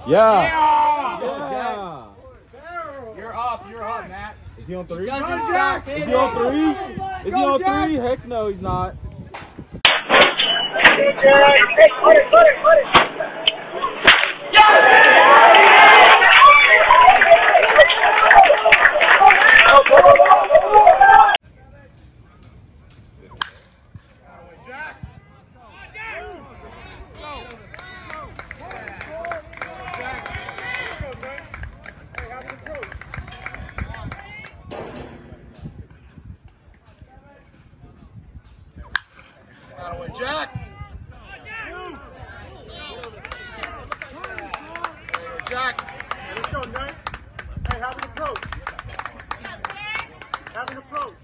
Yeah. Yeah. You're up, Matt. Is he on 3? Doesn't stop. Is he on 3? Is he on 3? Heck no, he's not. Jack! Jack! Let's go, Nate. Hey, have an approach. Have an approach.